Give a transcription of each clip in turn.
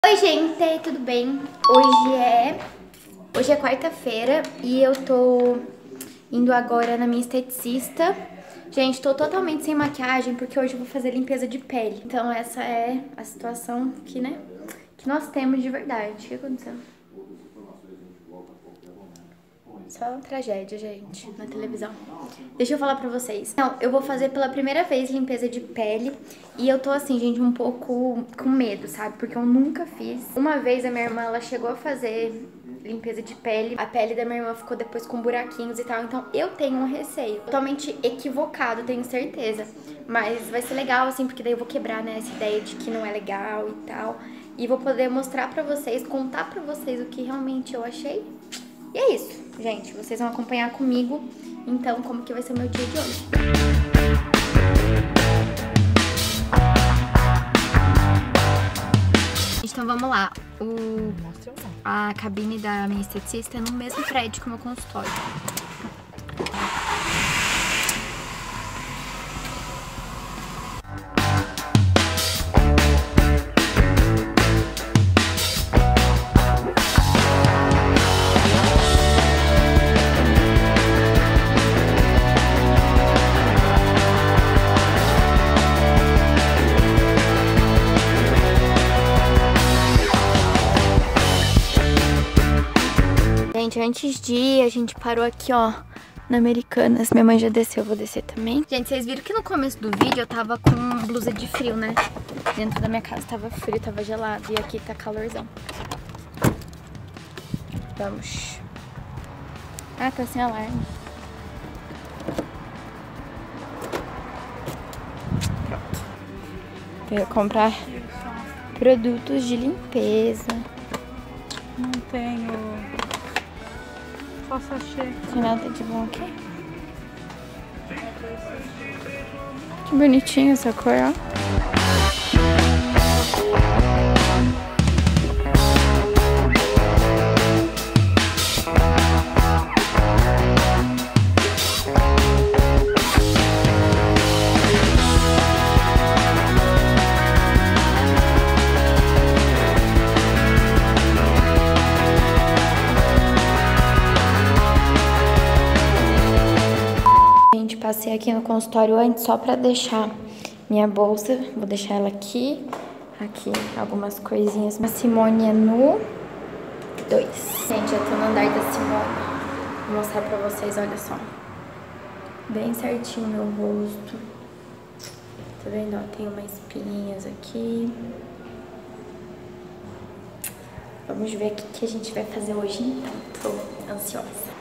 Oi gente, tudo bem? Hoje é quarta-feira e eu tô indo agora na minha esteticista. Gente, tô totalmente sem maquiagem porque hoje eu vou fazer limpeza de pele. Então essa é a situação que, né, que nós temos de verdade. O que aconteceu? Só uma tragédia, gente, na televisão. Deixa eu falar pra vocês. Então, eu vou fazer pela primeira vez limpeza de pele. E eu tô assim, gente, um pouco com medo, sabe? Porque eu nunca fiz. Uma vez a minha irmã, ela chegou a fazer limpeza de pele. A pele da minha irmã ficou depois com buraquinhos e tal. Então, eu tenho um receio. Totalmente equivocado, tenho certeza. Mas vai ser legal, assim, porque daí eu vou quebrar, né, essa ideia de que não é legal e tal. E vou poder mostrar pra vocês, contar pra vocês o que realmente eu achei. E é isso, gente. Vocês vão acompanhar comigo, então, como que vai ser o meu dia de hoje. Então, vamos lá. A cabine da minha esteticista é no mesmo prédio que o meu consultório. Gente, antes de ir, a gente parou aqui, ó, na Americanas. Minha mãe já desceu, eu vou descer também. Gente, vocês viram que no começo do vídeo eu tava com blusa de frio, né? Dentro da minha casa tava frio, tava gelado. E aqui tá calorzão. Vamos. Ah, tá sem alarme. Pronto. Vou comprar produtos de limpeza. Não tenho. Só sachê. Tem nada de bom aqui. Que bonitinho essa cor, ó. Passei aqui no consultório antes só pra deixar minha bolsa. Vou deixar ela aqui. Aqui, algumas coisinhas. Uma Simone é no 2. Gente, eu tô no andar da Simone. Vou mostrar pra vocês, olha só. Bem certinho meu rosto. Tá vendo? Ó, tem umas espinhas aqui. Vamos ver o que a gente vai fazer hoje, então. Tô ansiosa.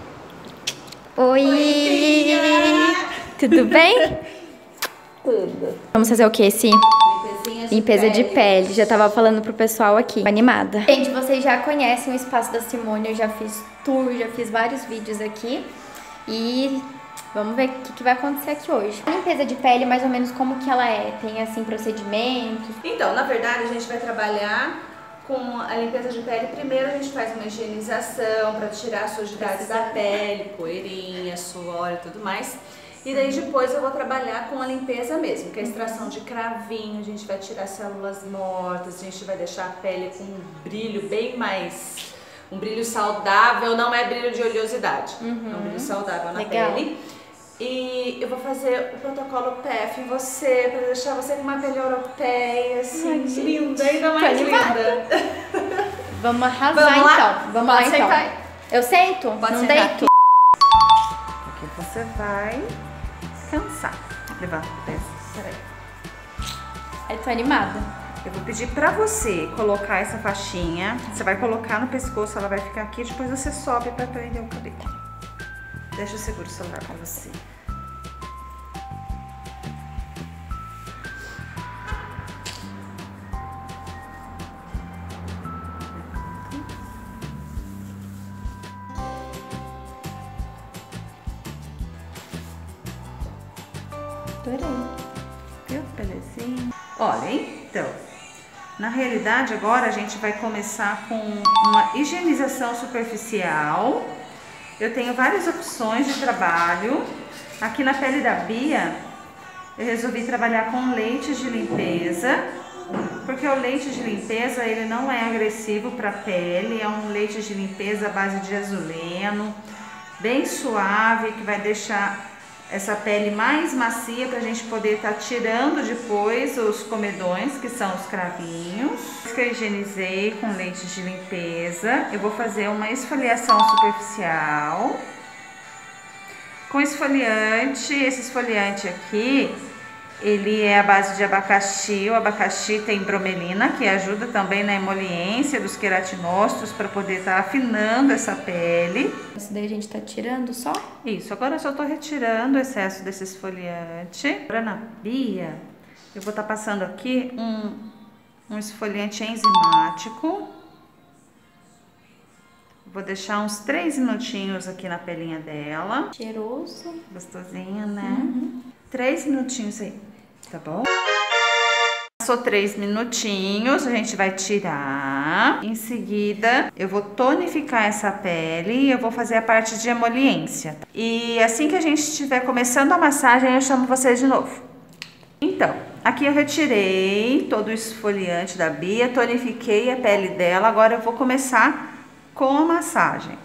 Oi! Tudo bem? Tudo. Vamos fazer o que? Limpeza de pele. Já tava falando pro pessoal aqui. Animada. Gente, vocês já conhecem o espaço da Simone. Eu já fiz tour, já fiz vários vídeos aqui. E vamos ver o que vai acontecer aqui hoje. A limpeza de pele, mais ou menos como que ela é? Tem, assim, procedimentos? Então, na verdade, a gente vai trabalhar com a limpeza de pele. Primeiro a gente faz uma higienização para tirar as sujidades da pele, poeirinha, suor e tudo mais. E daí depois eu vou trabalhar com a limpeza mesmo, que é a extração de cravinho, a gente vai tirar células mortas, a gente vai deixar a pele com um brilho bem mais... um brilho saudável, não é brilho de oleosidade, é um brilho saudável na pele. E eu vou fazer o protocolo PF em você, pra deixar você com uma pele europeia, assim, linda, ainda mais linda. Vamos arrasar então. Vamos lá então. Eu sento? Não deito? Aqui você vai descansar. Levanta o pé. Peraí. Eu tô animada. Eu vou pedir pra você colocar essa faixinha. Você vai colocar no pescoço, ela vai ficar aqui. Depois você sobe pra prender o cabelo. Deixa eu segurar o celular pra você. Adorei. Viu? Belezinha. Olha, então, na realidade agora a gente vai começar com uma higienização superficial. Eu tenho várias opções de trabalho. Aqui na pele da Bia, eu resolvi trabalhar com leites de limpeza. porque o leite de limpeza ele não é agressivo para a pele, é um leite de limpeza à base de azuleno, bem suave, que vai deixar essa pele mais macia para a gente poder estar tirando depois os comedões, que são os cravinhos. Depois que eu higienizei com leite de limpeza, eu vou fazer uma esfoliação superficial com esfoliante. Esse esfoliante aqui, ele é à base de abacaxi. O abacaxi tem bromelina, que ajuda também na emoliência dos queratinócitos para poder estar afinando essa pele. Isso daí a gente tá tirando só? Isso, agora eu só tô retirando o excesso desse esfoliante. Agora na pia, eu vou estar passando aqui um esfoliante enzimático. Vou deixar uns 3 minutinhos aqui na pelinha dela. Cheiroso. Gostosinho, né? 3 minutinhos aí, tá bom? Passou 3 minutinhos, a gente vai tirar. Em seguida, eu vou tonificar essa pele e eu vou fazer a parte de emoliência. E assim que a gente estiver começando a massagem, eu chamo vocês de novo. Então, aqui eu retirei todo o esfoliante da Bia, tonifiquei a pele dela. Agora eu vou começar com a massagem.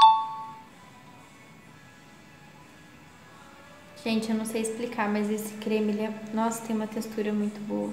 Gente, eu não sei explicar, mas esse creme, ele é... Nossa, tem uma textura muito boa.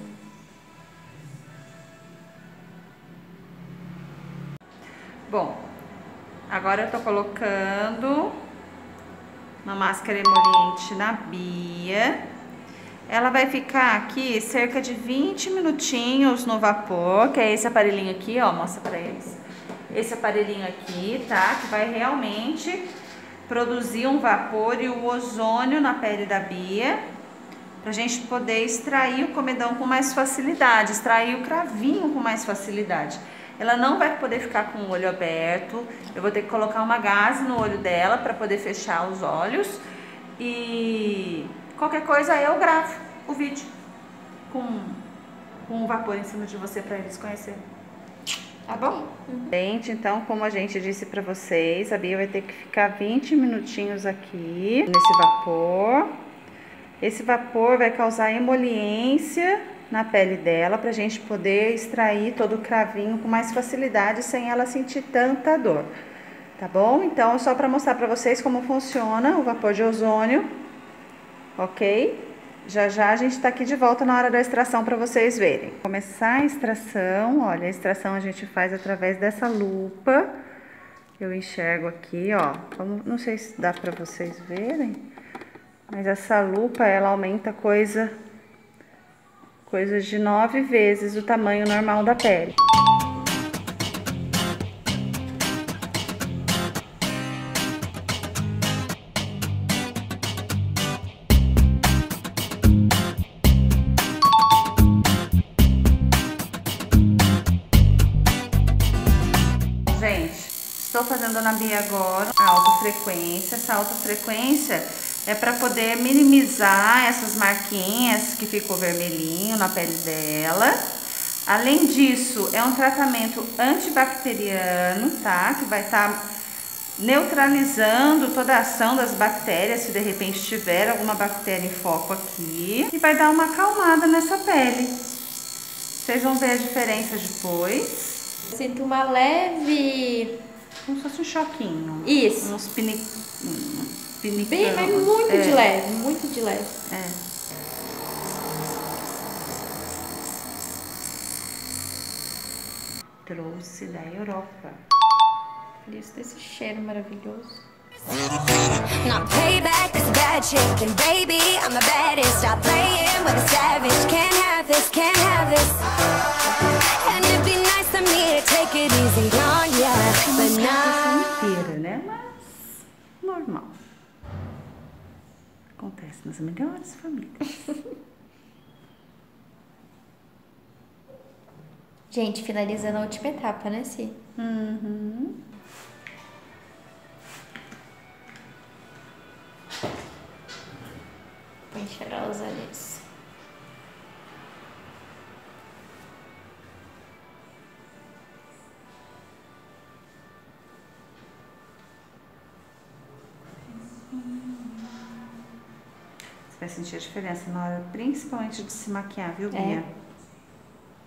Bom, agora eu tô colocando uma máscara emoliente na Bia. Ela vai ficar aqui cerca de 20 minutinhos no vapor, que é esse aparelhinho aqui, ó, mostra pra eles. Esse aparelhinho aqui, tá? Que vai realmente produzir um vapor e o ozônio na pele da Bia, pra gente poder extrair o comedão com mais facilidade, extrair o cravinho com mais facilidade. Ela não vai poder ficar com o olho aberto, eu vou ter que colocar uma gaze no olho dela para poder fechar os olhos. E qualquer coisa eu gravo o vídeo com o vapor em cima de você para eles conhecerem. Tá bom? Gente, então, como a gente disse pra vocês, a Bia vai ter que ficar 20 minutinhos aqui nesse vapor. Esse vapor vai causar emoliência na pele dela pra gente poder extrair todo o cravinho com mais facilidade sem ela sentir tanta dor. Tá bom? Então, é só pra mostrar pra vocês como funciona o vapor de ozônio, ok? Já já a gente tá aqui de volta na hora da extração para vocês verem. Começar a extração, olha, a extração a gente faz através dessa lupa. Eu enxergo aqui, ó, não sei se dá para vocês verem, mas essa lupa, ela aumenta coisas de 9 vezes o tamanho normal da pele. Estou fazendo na Bia agora a alta frequência. Essa alta frequência é para poder minimizar essas marquinhas que ficou vermelhinho na pele dela. Além disso, é um tratamento antibacteriano, tá? Que vai estar neutralizando toda a ação das bactérias, se de repente tiver alguma bactéria em foco aqui. E vai dar uma acalmada nessa pele. Vocês vão ver a diferença depois. Sinto uma leve... Como se fosse um choquinho. Isso. Uns pinicamos. Bem, mas muito de leve, muito de leve. É. Trouxe da Europa. Isso desse cheiro maravilhoso. Not payback, this bad chick, and baby, I'm the baddest. Stop playing with a savage. Can't have this, can't have this. And it'd be nice of me to take it easy on ya, but not. Inteira, né? Mas normal. Acontece nas melhores famílias. Gente, finalizando a última etapa, né, Si? Uhum. Bem cheirosa nisso. Você vai sentir a diferença na hora, principalmente de se maquiar, viu, Bia?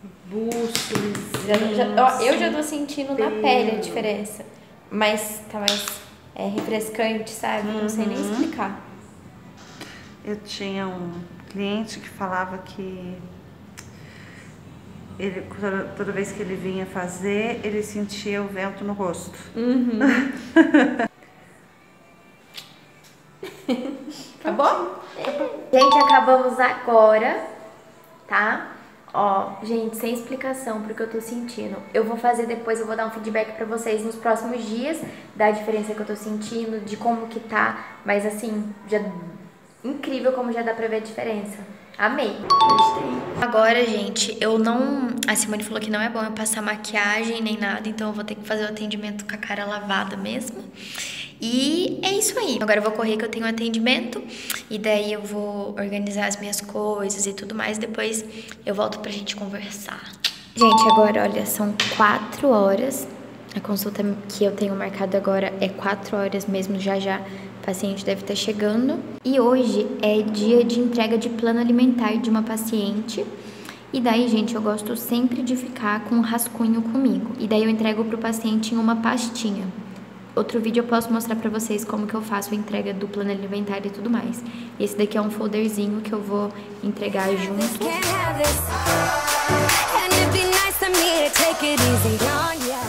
busto, Eu já tô sentindo na pele a diferença. Mas tá mais refrescante, sabe? Não sei nem explicar. Eu tinha um cliente que falava que ele, toda vez que ele vinha fazer, ele sentia o vento no rosto. Acabou? Gente, acabamos agora, tá? Ó, gente, sem explicação porque eu tô sentindo. Eu vou fazer depois, eu vou dar um feedback pra vocês nos próximos dias da diferença que eu tô sentindo, de como que tá. Mas assim, já incrível como já dá pra ver a diferença. Amei. Agora, gente, eu não... A Simone falou que não é bom eu passar maquiagem nem nada, então eu vou ter que fazer o atendimento com a cara lavada mesmo. E é isso aí. Agora eu vou correr que eu tenho um atendimento e daí eu vou organizar as minhas coisas e tudo mais. Depois eu volto pra gente conversar. Gente, agora, olha, são 4 horas. A consulta que eu tenho marcado agora é 4 horas mesmo, já. O paciente deve estar chegando. E hoje é dia de entrega de plano alimentar de uma paciente. E daí, gente, eu gosto sempre de ficar com um rascunho comigo. E daí eu entrego pro paciente em uma pastinha. Outro vídeo eu posso mostrar pra vocês como que eu faço a entrega do plano alimentar e tudo mais. Esse daqui é um folderzinho que eu vou entregar junto.